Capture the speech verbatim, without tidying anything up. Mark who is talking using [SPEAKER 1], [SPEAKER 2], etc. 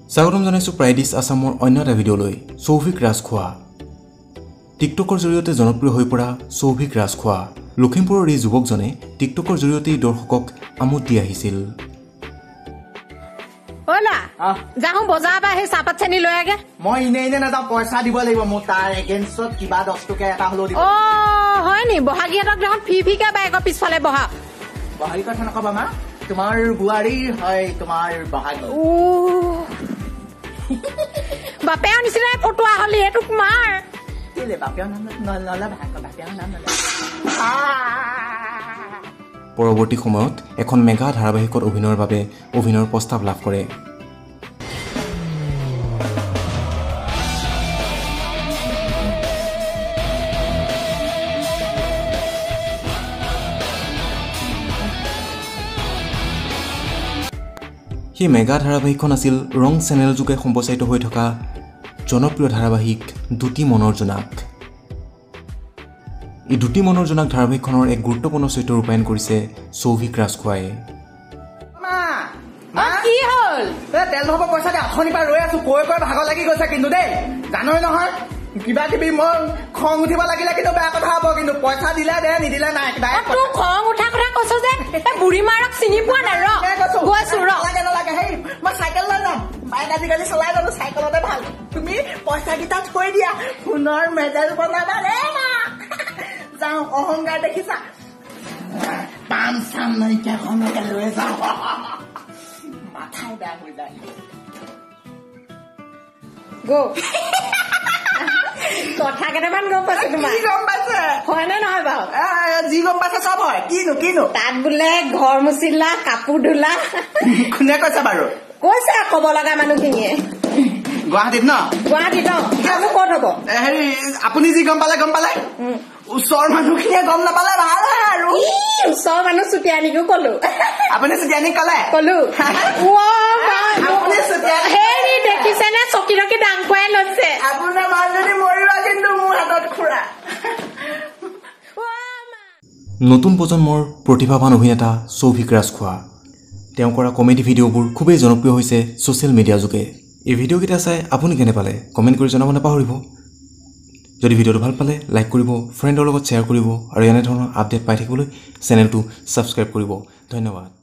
[SPEAKER 1] স্বাগতম জনাইছো প্ৰাইডিছ আসামৰ অন্য এটা ভিডিঅ'লৈ সৌভিক ৰাজখোৱা টিকটকৰ জৰিয়তে জনপ্ৰিয় হৈ পৰা সৌভিক ৰাজখোৱা লখিমপুৰৰ এই যুৱকজনে টিকটকৰ জৰিয়তে দৰ্শকক আমোদ দি আহিছিল
[SPEAKER 2] ওলা যাও বজাৰ বা হে চাপাত চেনি লৈ আগে
[SPEAKER 3] মই ইনে ইনে না যাও পইচা দিব লাগিব মোৰ তাৰ এগেইনষ্টত কিবা দহ টকা এটা হলো দিব
[SPEAKER 2] অ হয় নি বহাগীহঁতক দেখোন ফি ফিকে বাইকৰ পিছফালে বহা
[SPEAKER 3] বহাগী কথা নকবা মা তোমাৰ বুৱাৰী হয় তোমাৰ বহাগী
[SPEAKER 2] ও বাপেও নিচিনা ফটোৱা হলি এটুক মাৰ
[SPEAKER 3] কেলে বাপেও নাম নললা ভাগ বাপেও নাম নললা
[SPEAKER 1] পৰৱৰ্তী সময়ত এখন মেগা ধাৰাবাহিকত অভিনয়ৰ বাবে অভিনয়ৰ প্ৰস্তাৱ লাভ কৰে সেই মেগা ধাৰাবাহিকখন আছিল ৰং চেনেল যোগে সম্প্ৰচাৰিত হৈ থকা জনপ্ৰিয় ধাৰাবাহিক দুটি মনৰ জোনাক এই দুটি মনৰ জোনাক ধাৰাবাহিকখনৰ এক গুৰুত্বপূৰ্ণ চৰিত্ৰ ৰূপায়ণ কৰিছে সৌভিক ৰাজখোৱাই
[SPEAKER 3] মা
[SPEAKER 2] কি হল
[SPEAKER 3] তেল হ'ব পইচা দে আখনি পা ৰৈ আছো কৈ কৈ ভাগৰ লাগি গৈছে কিন্তু দেই জানই নহয় কিবা কিবি মই খং উঠিব লাগিলে কিন্তু বেয়া কথা হ'ব কিন্তু পইচা দিলে দে নিদিলে নাই
[SPEAKER 2] তোৰ খং উঠা কথা কৈছ যে এই বুঢ়ী মাৰক চিনি পোৱা নাই ৰ গৈছো ৰ
[SPEAKER 3] লাগে নালাগে হেই মই চাইকেল লৈ যাম বাইক আজিকালি চলাই জানো চাইকেলতে ভাল তুমি পইচা কেইটা থৈ দিয়া সোণৰ মেডেল বনাবা ৰে যাওঁ অহংকাৰ দেখিছা পাম চাম নাইকিয়া খনকে লৈ যাওঁ মাথাই বেয়া হৈ যায়
[SPEAKER 2] গো কথা কেইটামান গম পাইছো তোমাৰ
[SPEAKER 3] গম পাইছে
[SPEAKER 2] হয় নে নহয় বাৰু
[SPEAKER 3] যি গম পাইছে চব হয় কিনো কিনো
[SPEAKER 2] তাত বোলে ঘৰ মুচিলা কাপোৰ ধুলা
[SPEAKER 3] কোনে কৈছে বাৰু
[SPEAKER 2] কৈছে ক'ব লগা মানুহখিনিয়ে
[SPEAKER 3] গুৱাহাটীত ন
[SPEAKER 2] গুৱাহাটীত ন ক'ত হ'ব
[SPEAKER 3] হেৰি আপুনি যি গম পালে গম পালে ওচৰৰ মানুহখিনিয়ে গম নাপালে ভাল হয় আৰু
[SPEAKER 2] ওচৰৰ মানুহ চুতীয়ানীকো কলো
[SPEAKER 3] আপুনি চুতীয়ানীক কলে
[SPEAKER 2] কলো হেৰি দেখিছে নে চকী ৰকী দাং খুৱাই লৈছে
[SPEAKER 3] আপোনাৰ মানুহজনী মৰিবা কিন্তু মোৰ হাতত খুৰা
[SPEAKER 1] নতুন প্ৰজন্মৰ প্ৰতিভাৱান অভিনেতা সৌভিক ৰাজখোৱা তেওঁ কৰা কমেডি ভিডিঅ'বোৰ খুবেই জনপ্ৰিয় হৈছে ছ'চিয়েল মিডিয়া যোগে এই ভিডিঅ'কেইটা চাই আপুনি কেনে পালে কমেণ্ট কৰি জনাব নাপাহৰিব যদি ভিডিঅ'টো ভাল পালে লাইক কৰিব ফ্ৰেণ্ডৰ লগত শ্বেয়াৰ কৰিব আৰু এনে ধৰণৰ আপডেট পাই থাকিবলৈ চেনেলটো ছাবস্ক্ৰাইব কৰিব ধন্যবাদ।